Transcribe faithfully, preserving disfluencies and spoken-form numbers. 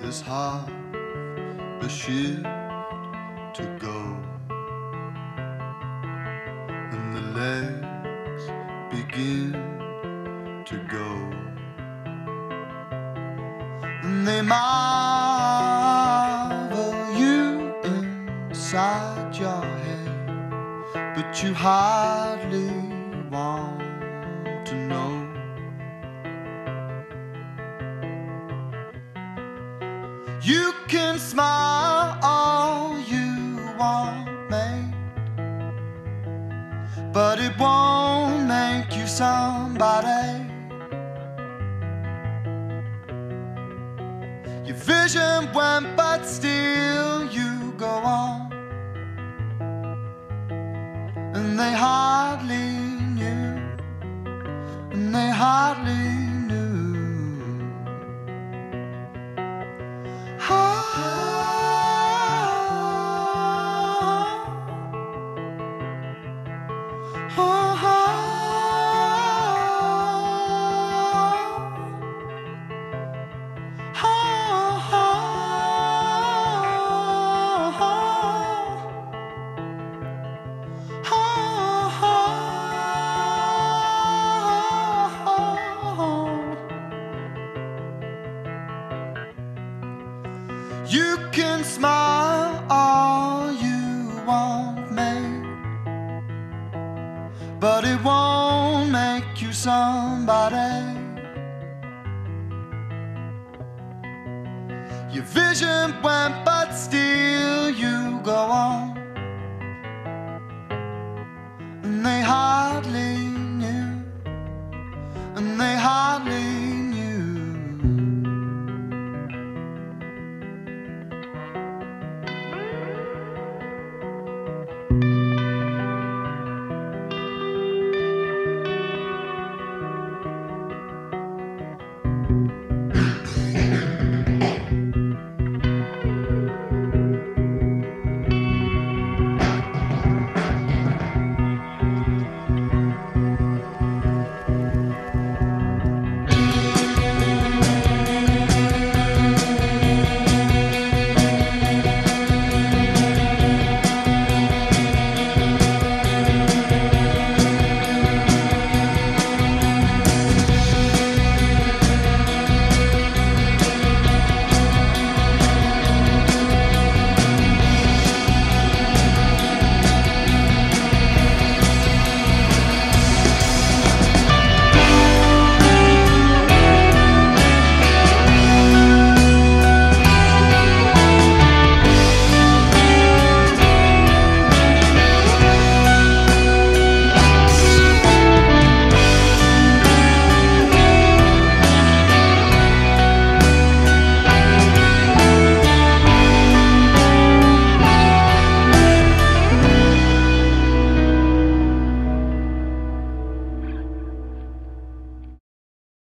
there's half a shift to go, and the legs begin to go, and they marvel you inside your head, but you hardly want to know. You can smile all you want, mate, but it won't make you somebody. Your vision went, but still you go on, and they hardly knew, and they hardly knew. You can smile all you want, mate, but it won't make you somebody. Your vision went, but still